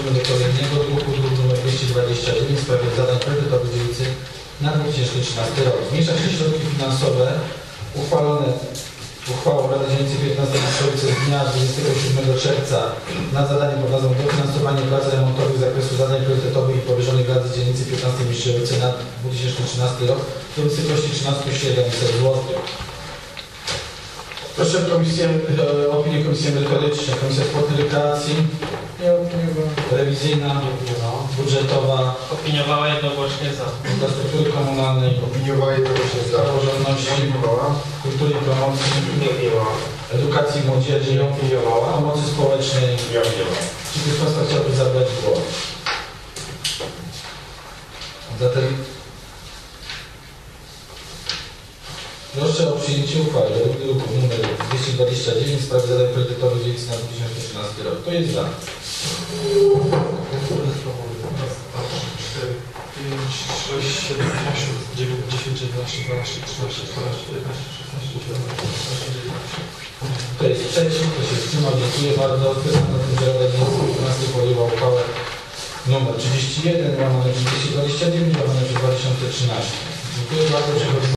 Przechodzimy do kolejnego druku nr 229 w sprawie zadań kredytowych dzielnicy na 2013 rok. Zmniejsza się środki finansowe uchwalone uchwałą Rady Dzielnicy 15 Mysłowice z dnia 27 czerwca na zadanie pod nazwą dofinansowanie prac remontowych z zakresu zadań priorytetowych i powierzonych Rady Dzielnicy 15 Mysłowice na 2013 rok do wysokości 13 700 zł. Proszę opinię Komisji Merytorycznej, Komisja Sportu i Rekreacji. Nie opiniowała. Rewizyjna, budżetowa, Opiniowała jednogłośnie za. Infrastruktury Komunalnej, Opiniowała jednogłośnie za. Praworządności, Kultury i Promocji, Nie opiniowała. Edukacji i Młodzieży, Nie opiniowała. Pomocy Społecznej. Nie opiniowała. Czy ktoś z Państwa chciałby zabrać głos? Zatem proszę o przyjęcie uchwały według druku nr 229 w sprawie zadań priorytetowych dzielnicy na 2013 rok. Kto jest za? 5, 6, 7, 8, 9, 10, 11, 12, 13, 14, 15, 16, 17, 18, 19. Kto jest przeciw? Kto się wstrzymał? Dziękuję bardzo. Stwierdzam na tym, że Rada Dzielnicy 15 podjęła uchwałę nr 31 łamane przez 229 łamane przez 2013. Dziękuję bardzo.